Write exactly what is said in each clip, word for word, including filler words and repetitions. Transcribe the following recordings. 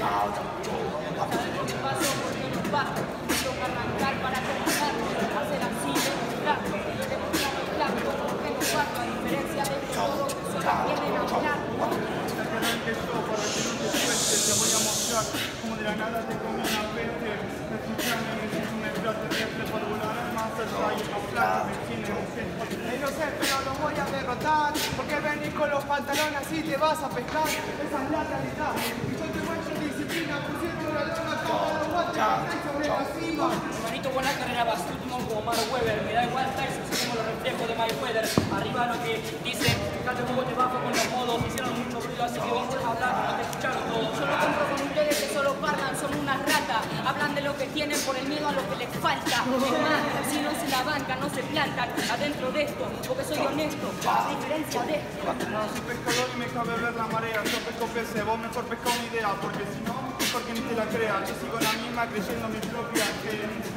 paso porque no basta, toca arrancar para comenzar, hacer así, demostrar, demostrar el plan, todo lo que nos falta, a diferencia de todo que solo vienen a hablar. Te voy a mostrar como de la nada te comí una peste. Escuchame, me siento un extraterrestre por volar más allá y hablar me tiene Ey, no sé, pero los voy a derrotar. Porque venís con los pantalones así te vas a pescar. Esa es la realidad. Y yo te muestro disciplina, pusieron una lona como los guantes que sobre la cima. Hermanito, buena carrera, vas último como Mark Webber. Me da igual Tyson, si somos los reflejos de Mayweather. Arriba lo que dicen, fíjate cómo te bajo con los modos. Hicieron mucho ruido, así que vamos a hablar, no te escucharon todos. Yo no compro con ustedes que solo parlan, son una rata. Hablan de lo que tienen por el miedo a lo que les falta. Es más, si no se la bancan, no se plantan adentro de esto, porque soy honesto, a diferencia de esto. No, soy pescador y me cabe ver la marea. Yo pesco peces, vos mejor pesca una idea, porque si no, mejor que ni te la creas. Yo sigo la misma creyendo mi propia que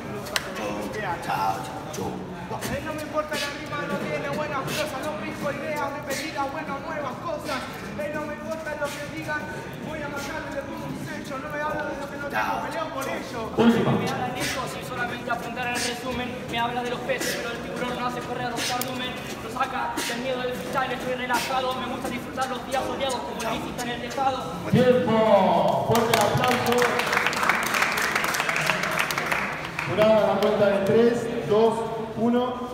Ey, no me importa la rima, no tiene buenas cosas, no pesco ideas repetidas, bueno, nuevas cosas. Ey, no me importa lo que digan, voy a matarle, le pongo un sello, no me habla de lo que no tengo, peleo por ello. Me hablan ellos y solamente apuntar en el resumen. Me habla de los peces, pero el tiburón no hace correr a los cardumen. Lo saca del miedo del freestyle, estoy relajado. Me gusta disfrutar los días soleados como la visita en el tejado. Tiempo, fuerte el aplauso. Jurado a la cuenta de tres, dos, uno.